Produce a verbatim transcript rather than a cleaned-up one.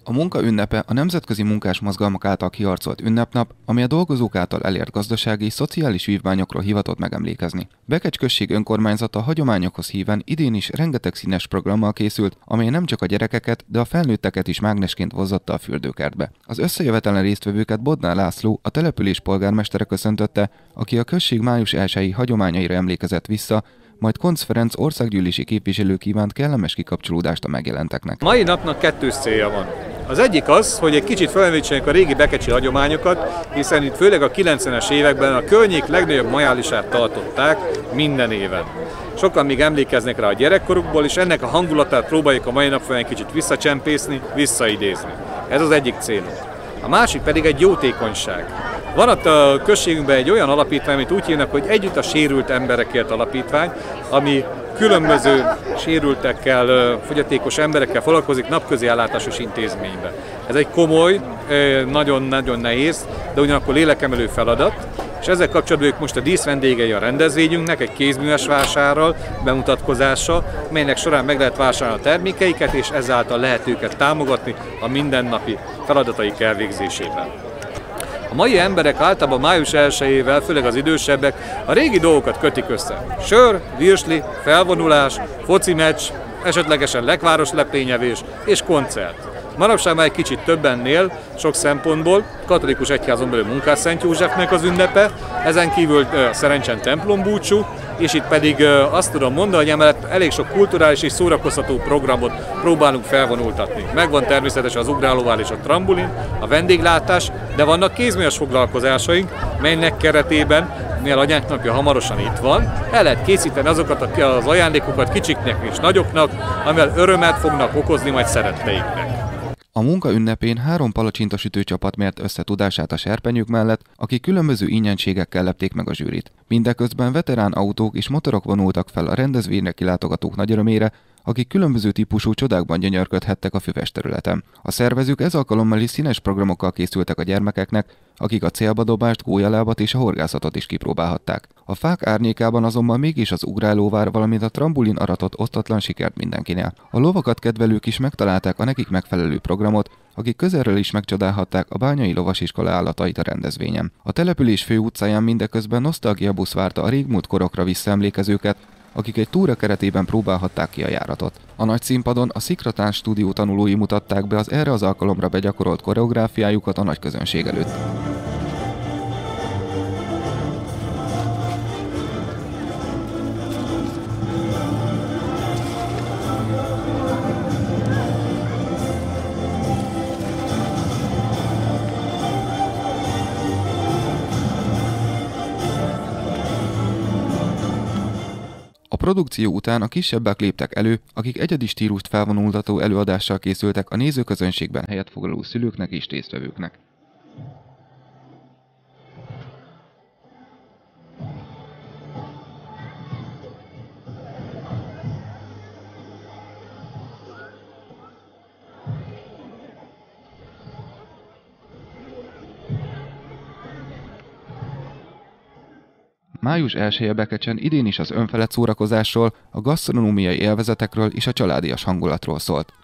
A munka ünnepe a nemzetközi munkásmozgalmak által kiharcolt ünnepnap, ami a dolgozók által elért gazdasági és szociális vívmányokról hivatott megemlékezni. Bekecs község önkormányzata hagyományokhoz híven idén is rengeteg színes programmal készült, amely nem csak a gyerekeket, de a felnőtteket is mágnesként vozotta a fürdőkertbe. Az összejövetelen résztvevőket Bodnár László, a település polgármestere köszöntötte, aki a község május elsejei hagyományaira emlékezett vissza, majd Koncz Ferenc országgyűlési képviselő kívánt kellemes kikapcsolódást a megjelenteknek. Mai napnak kettős célja van. Az egyik az, hogy egy kicsit felemlítsenek a régi bekecsi hagyományokat, hiszen itt főleg a kilencvenes években a környék legnagyobb majálisát tartották minden éven. Sokan még emlékeznek rá a gyerekkorukból, és ennek a hangulatát próbáljuk a mai nap folyamán egy kicsit visszacsempészni, visszaidézni. Ez az egyik célunk. A másik pedig egy jótékonyság. Van ott a községünkben egy olyan alapítvány, amit úgy hívnak, hogy Együtt a sérült emberekért alapítvány, ami különböző sérültekkel, fogyatékos emberekkel foglalkozik napközi ellátásos intézményben. Ez egy komoly, nagyon-nagyon nehéz, de ugyanakkor lélekemelő feladat, és ezzel kapcsolatban ők most a díszvendégei a rendezvényünknek egy kézműves vásárral, bemutatkozással, melynek során meg lehet vásárolni a termékeiket, és ezáltal lehet őket támogatni a mindennapi feladataik elvégzésében. A mai emberek általában május elsejével, főleg az idősebbek, a régi dolgokat kötik össze. Sör, virsli, felvonulás, foci meccs, esetlegesen lekváros leplényevés és koncert. Manapság már egy kicsit többennél, sok szempontból, katolikus egyházon belül Munkásszent Józsefnek az ünnepe, ezen kívül a Szerencsen templombúcsú, és itt pedig azt tudom mondani, hogy emellett elég sok kulturális és szórakoztató programot próbálunk felvonultatni. Megvan természetesen az ugrálóvár és a trambulin, a vendéglátás, de vannak kézműves foglalkozásaink, melynek keretében, mivel anyánk napja hamarosan itt van, el lehet készíteni azokat az ajándékokat kicsiknek és nagyoknak, amivel örömet fognak okozni majd szeretteiknek. A munka ünnepén három palacsintosütő csapat mért össze tudását a serpenyők mellett, akik különböző ingyenségekkel lepték meg a zsűrit. Mindeközben veterán autók és motorok vonultak fel a rendezvényre kilátogatók nagy örömére, akik különböző típusú csodákban gyönyörködhettek a füves területen. A szervezők ez alkalommal is színes programokkal készültek a gyermekeknek, akik a célbadobást, gólyalábat és a horgászatot is kipróbálhatták. A fák árnyékában azonban mégis az ugrálóvár, valamint a trambulin aratott osztatlan sikert mindenkinél. A lovakat kedvelők is megtalálták a nekik megfelelő programot, akik közelről is megcsodálhatták a Bányai Lovasiskola állatait a rendezvényen. A település főutcáján mindeközben nosztalgiabusz várta a régmúlt korokra visszaemlékezőket, akik egy túra keretében próbálhatták ki a járatot. A nagy színpadon a Szikratáns stúdió tanulói mutatták be az erre az alkalomra begyakorolt koreográfiájukat a nagy közönség előtt. A produkció után a kisebbek léptek elő, akik egyedi stílust felvonultató előadással készültek a nézőközönségben helyet foglaló szülőknek és résztvevőknek. Május elseje Bekecsen idén is az önfelett szórakozásról, a gasztronómiai élvezetekről és a családias hangulatról szólt.